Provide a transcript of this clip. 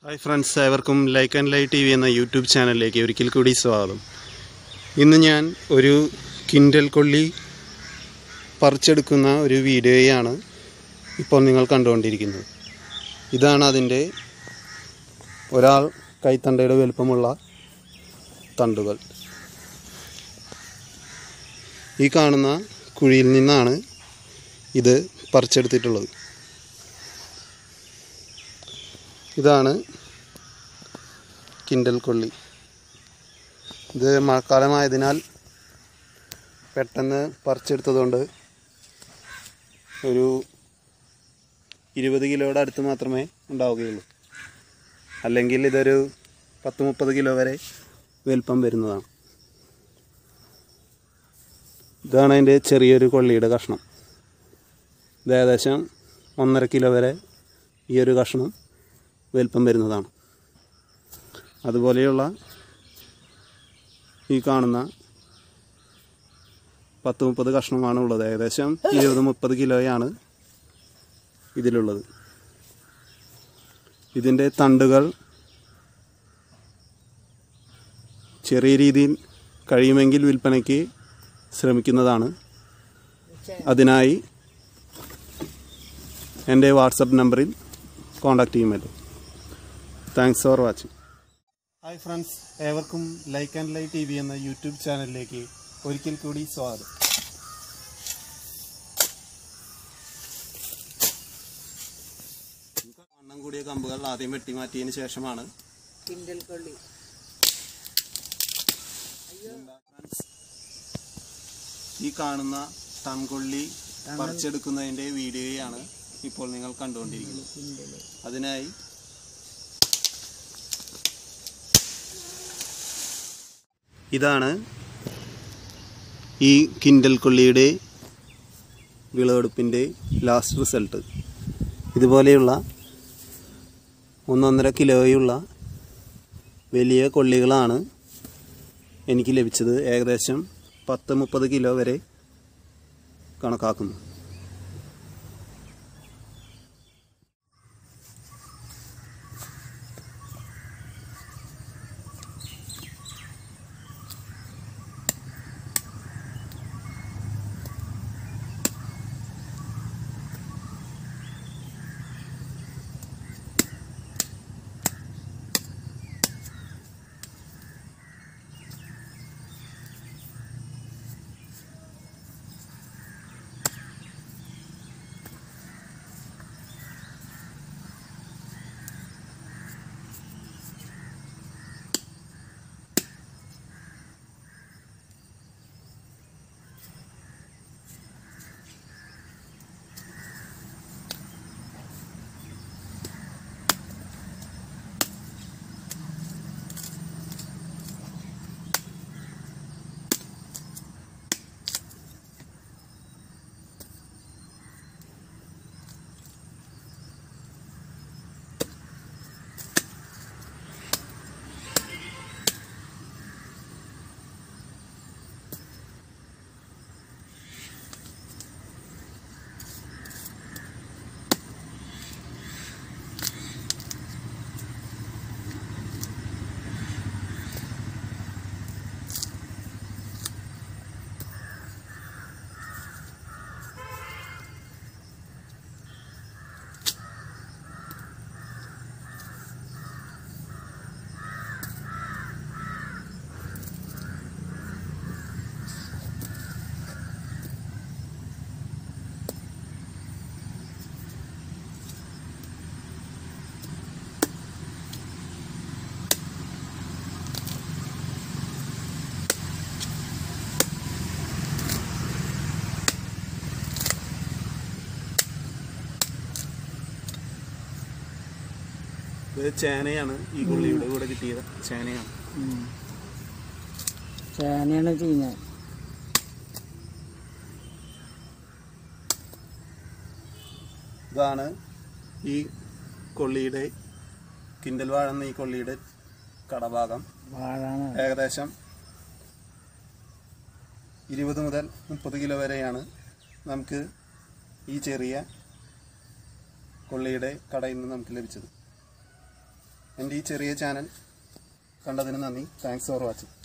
Hi friends, ഏവർക്കും like and light TV എന്ന YouTube ചാനലിലേക്ക് ഒരിക്കൽ കൂടി സ്വാഗതം. ഇന്ന് ഞാൻ ഒരു കിൻഡൽ കൊള്ളി പറിച്ചെടുക്കുന്ന ഒരു വീഡിയോയാണ് ഇപ്പോൾ നിങ്ങൾ കണ്ടുകൊണ്ടിരിക്കുന്നത്. ഇതാണ് അതിൻ്റെ ഒരാൾ കൈത്തണ്ടയുടെ വലുപ്പമുള്ള തണ്ടുകൾ. ഈ കാണുന്ന കുഴിയിൽ നിന്നാണ് ഇത് പറിച്ചെടുത്തിട്ടുള്ളത്. ഇതാണ് കിൻഡൽ കൊള്ളി. ഇത് മഴക്കാലമായതിനാൽ പെട്ടെന്ന് പറിച്ചെടുത്തതുകൊണ്ട് ഒരു 20 കിലോയുടെ അടുത്ത് മാത്രമേ ഉണ്ടാവുകയുള്ളൂ. അല്ലെങ്കിൽ ഇതൊരു 10-30 കിലോ വരെ വലുപ്പം വരുന്നതാണ്. ഇതാണ് അതിൻ്റെ ചെറിയൊരു കൊള്ളിയുടെ കഷ്ണം. ഇത് ഏകദേശം 1.5 കിലോ വരെ ഈ ഒരു കഷ്ണം വലുപ്പം വരുന്നതാണ്. അതുപോലെയുള്ള ഈ കാണുന്ന 10-30 കഷ്ണമാണ് ഉള്ളത്. ഏകദേശം 20-30 കിലോയാണ് ഇതിലുള്ളത്. ഇതിൻ്റെ തണ്ടുകൾ ചെറിയ രീതിയിൽ കഴിയുമെങ്കിൽ വിൽപ്പനയ്ക്ക് ശ്രമിക്കുന്നതാണ്. അതിനായി എൻ്റെ വാട്സപ്പ് നമ്പറിൽ കോൺടാക്റ്റ് ചെയ്യുമല്ലോ. Thanks for watching. Hi friends, ഏവർക്കും ലൈക്ക് ആൻഡ് ലൈറ്റ് TV എന്ന യൂട്യൂബ് ചാനലിലേക്ക് ഒരിക്കൽ കൂടി സ്വാഗതം. വണ്ണം കൂടിയ കമ്പുകൾ ആദ്യം വെട്ടിമാറ്റിയതിന് ശേഷമാണ് കിൻഡൽ കൊള്ളി. ഈ കാണുന്ന തൺകൊള്ളി പറിച്ചെടുക്കുന്നതിൻ്റെ വീഡിയോയാണ് ഇപ്പോൾ നിങ്ങൾ കണ്ടുകൊണ്ടിരിക്കുന്നത്. അതിനായി ഇതാണ് ഈ കിൻഡൽ കൊള്ളിയുടെ വിളവെടുപ്പിൻ്റെ ലാസ്റ്റ് റിസൾട്ട്. ഇതുപോലെയുള്ള 1.5 കിലോയുള്ള വലിയ കൊള്ളികളാണ് എനിക്ക് ലഭിച്ചത്. ഏകദേശം 10-30 കിലോ വരെ കണക്കാക്കുന്നു. ഇത് ചേനയാണ്. ഈ കൊള്ളിയുടെ കൂടെ കിട്ടിയത് ചേനയാണ്. ചേനയാണ് ചെയ്യുന്നത്. ഇതാണ് ഈ കൊള്ളിയുടെ കിൻഡൽ വാഴ എന്ന ഈ കൊള്ളിയുടെ കടഭാഗം. ഏകദേശം 20 മുതൽ 30 കിലോ വരെയാണ് നമുക്ക് ഈ ചെറിയ കൊള്ളിയുടെ കടയിൽ നിന്ന് നമുക്ക് ലഭിച്ചത്. എൻ്റെ ഈ ചെറിയ ചാനൽ കണ്ടതിന് നന്ദി. Thanks for watching.